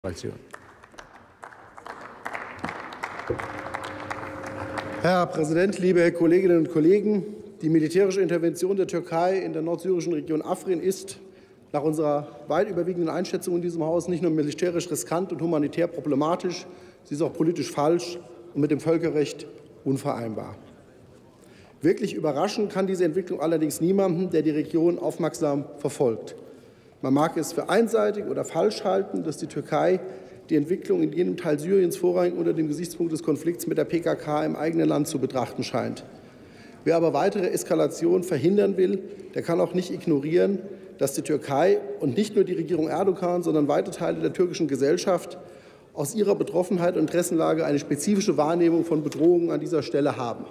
Herr Präsident, liebe Kolleginnen und Kollegen! Die militärische Intervention der Türkei in der nordsyrischen Region Afrin ist nach unserer weit überwiegenden Einschätzung in diesem Haus nicht nur militärisch riskant und humanitär problematisch, sie ist auch politisch falsch und mit dem Völkerrecht unvereinbar. Wirklich überraschen kann diese Entwicklung allerdings niemanden, der die Region aufmerksam verfolgt. Man mag es für einseitig oder falsch halten, dass die Türkei die Entwicklung in jenem Teil Syriens vorrangig unter dem Gesichtspunkt des Konflikts mit der PKK im eigenen Land zu betrachten scheint. Wer aber weitere Eskalation verhindern will, der kann auch nicht ignorieren, dass die Türkei und nicht nur die Regierung Erdogan, sondern weite Teile der türkischen Gesellschaft aus ihrer Betroffenheit und Interessenlage eine spezifische Wahrnehmung von Bedrohungen an dieser Stelle haben.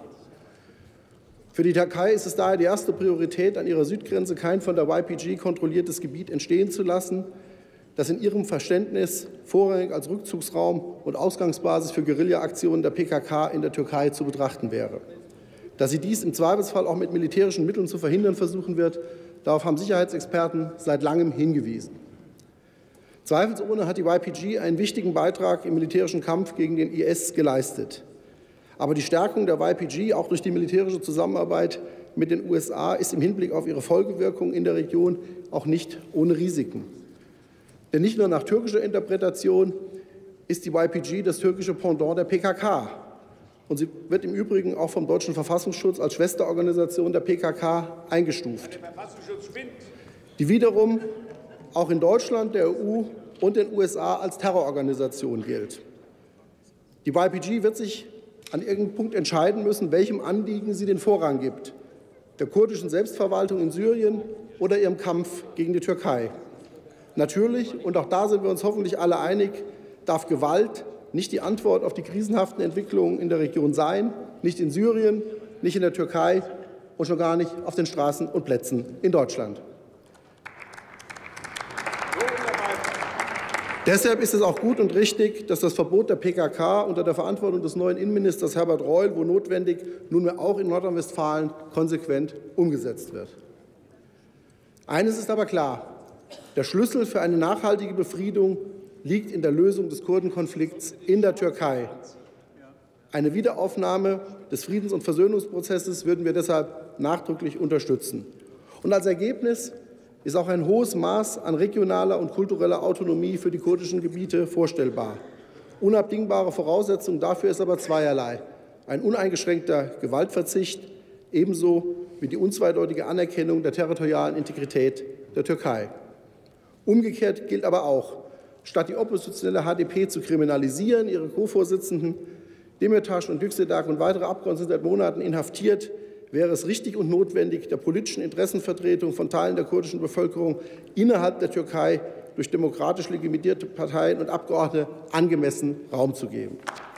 Für die Türkei ist es daher die erste Priorität, an ihrer Südgrenze kein von der YPG kontrolliertes Gebiet entstehen zu lassen, das in ihrem Verständnis vorrangig als Rückzugsraum und Ausgangsbasis für Guerilla-Aktionen der PKK in der Türkei zu betrachten wäre. Dass sie dies im Zweifelsfall auch mit militärischen Mitteln zu verhindern versuchen wird, darauf haben Sicherheitsexperten seit langem hingewiesen. Zweifelsohne hat die YPG einen wichtigen Beitrag im militärischen Kampf gegen den IS geleistet. Aber die Stärkung der YPG, auch durch die militärische Zusammenarbeit mit den USA, ist im Hinblick auf ihre Folgewirkung in der Region auch nicht ohne Risiken. Denn nicht nur nach türkischer Interpretation ist die YPG das türkische Pendant der PKK. Und sie wird im Übrigen auch vom deutschen Verfassungsschutz als Schwesterorganisation der PKK eingestuft, die wiederum auch in Deutschland, der EU und den USA als Terrororganisation gilt. Die YPG wird sich an irgendeinem Punkt entscheiden müssen, welchem Anliegen sie den Vorrang gibt, der kurdischen Selbstverwaltung in Syrien oder ihrem Kampf gegen die Türkei. Natürlich, und auch da sind wir uns hoffentlich alle einig, darf Gewalt nicht die Antwort auf die krisenhaften Entwicklungen in der Region sein, nicht in Syrien, nicht in der Türkei und schon gar nicht auf den Straßen und Plätzen in Deutschland. Deshalb ist es auch gut und richtig, dass das Verbot der PKK unter der Verantwortung des neuen Innenministers Herbert Reul, wo notwendig, nunmehr auch in Nordrhein-Westfalen konsequent umgesetzt wird. Eines ist aber klar: Der Schlüssel für eine nachhaltige Befriedung liegt in der Lösung des Kurdenkonflikts in der Türkei. Eine Wiederaufnahme des Friedens- und Versöhnungsprozesses würden wir deshalb nachdrücklich unterstützen. Und als Ergebnis ist auch ein hohes Maß an regionaler und kultureller Autonomie für die kurdischen Gebiete vorstellbar. Unabdingbare Voraussetzung dafür ist aber zweierlei: ein uneingeschränkter Gewaltverzicht, ebenso wie die unzweideutige Anerkennung der territorialen Integrität der Türkei. Umgekehrt gilt aber auch: Statt die oppositionelle HDP zu kriminalisieren, ihre Co-Vorsitzenden Demirtaş und Yüksekdag und weitere Abgeordnete sind seit Monaten inhaftiert, wäre es richtig und notwendig, der politischen Interessenvertretung von Teilen der kurdischen Bevölkerung innerhalb der Türkei durch demokratisch legitimierte Parteien und Abgeordnete angemessen Raum zu geben.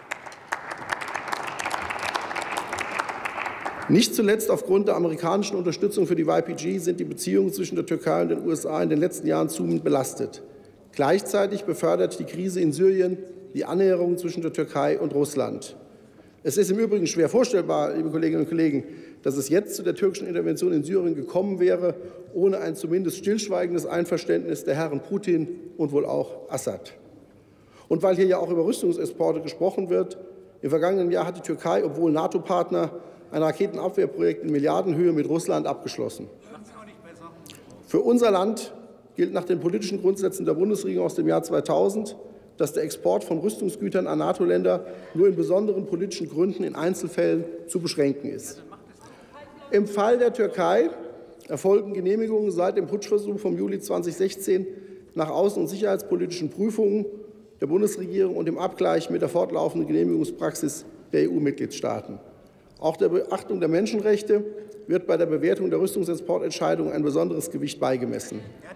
Nicht zuletzt aufgrund der amerikanischen Unterstützung für die YPG sind die Beziehungen zwischen der Türkei und den USA in den letzten Jahren zunehmend belastet. Gleichzeitig befördert die Krise in Syrien die Annäherung zwischen der Türkei und Russland. Es ist im Übrigen schwer vorstellbar, liebe Kolleginnen und Kollegen, dass es jetzt zu der türkischen Intervention in Syrien gekommen wäre, ohne ein zumindest stillschweigendes Einverständnis der Herren Putin und wohl auch Assad. Und weil hier ja auch über Rüstungsexporte gesprochen wird: Im vergangenen Jahr hat die Türkei, obwohl NATO-Partner, ein Raketenabwehrprojekt in Milliardenhöhe mit Russland abgeschlossen. Für unser Land gilt nach den politischen Grundsätzen der Bundesregierung aus dem Jahr 2000, dass der Export von Rüstungsgütern an NATO-Länder nur in besonderen politischen Gründen in Einzelfällen zu beschränken ist. Im Fall der Türkei erfolgen Genehmigungen seit dem Putschversuch vom Juli 2016 nach außen- und sicherheitspolitischen Prüfungen der Bundesregierung und im Abgleich mit der fortlaufenden Genehmigungspraxis der EU-Mitgliedstaaten. Auch der Beachtung der Menschenrechte wird bei der Bewertung der Rüstungsexportentscheidungen ein besonderes Gewicht beigemessen.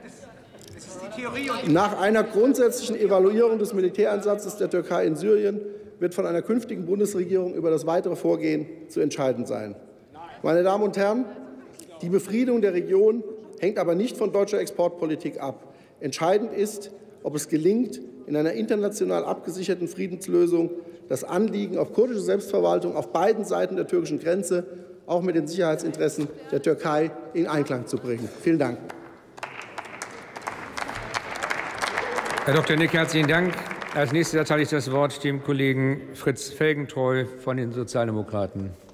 Nach einer grundsätzlichen Evaluierung des Militäreinsatzes der Türkei in Syrien wird von einer künftigen Bundesregierung über das weitere Vorgehen zu entscheiden sein. Meine Damen und Herren, die Befriedung der Region hängt aber nicht von deutscher Exportpolitik ab. Entscheidend ist, ob es gelingt, in einer international abgesicherten Friedenslösung das Anliegen auf kurdische Selbstverwaltung auf beiden Seiten der türkischen Grenze auch mit den Sicherheitsinteressen der Türkei in Einklang zu bringen. Vielen Dank. Herr Dr. Nick, herzlichen Dank. Als nächstes erteile ich das Wort dem Kollegen Fritz Felgentreu von den Sozialdemokraten.